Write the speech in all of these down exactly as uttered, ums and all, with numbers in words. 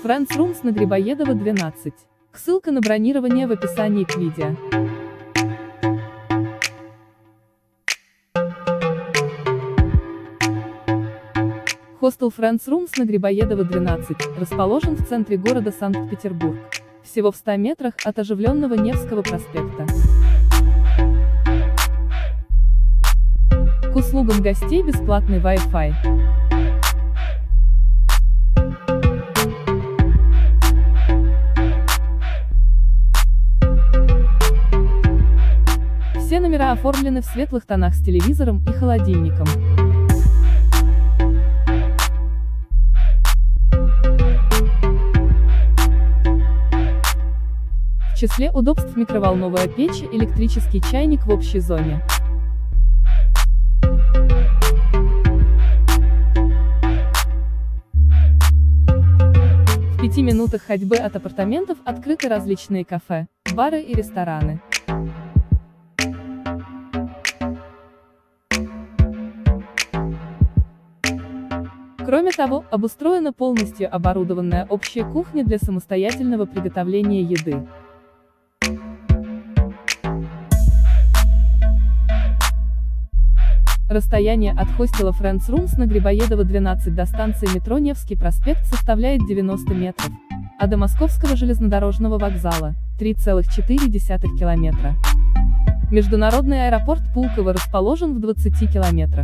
Friends Rooms на Грибоедова, двенадцать. Ссылка на бронирование в описании к видео. Хостел Friends Rooms на Грибоедова, двенадцать, расположен в центре города Санкт-Петербург. Всего в ста метрах от оживленного Невского проспекта. К услугам гостей бесплатный Wi-Fi. Все номера оформлены в светлых тонах с телевизором и холодильником. В числе удобств микроволновая печь, электрический чайник в общей зоне. В пяти минутах ходьбы от апартаментов открыты различные кафе, бары и рестораны. Кроме того, обустроена полностью оборудованная общая кухня для самостоятельного приготовления еды. Расстояние от хостела Friends Rooms на Грибоедова, двенадцать до станции метро Невский проспект составляет девяносто метров, а до Московского железнодорожного вокзала – три целых четыре десятых километра. Международный аэропорт Пулково расположен в двадцати километрах.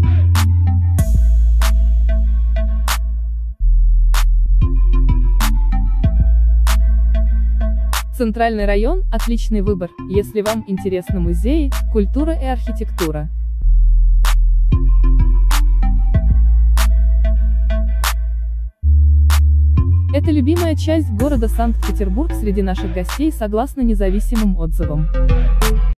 Центральный район – отличный выбор, если вам интересны музеи, культура и архитектура. Это любимая часть города Санкт-Петербург среди наших гостей согласно независимым отзывам.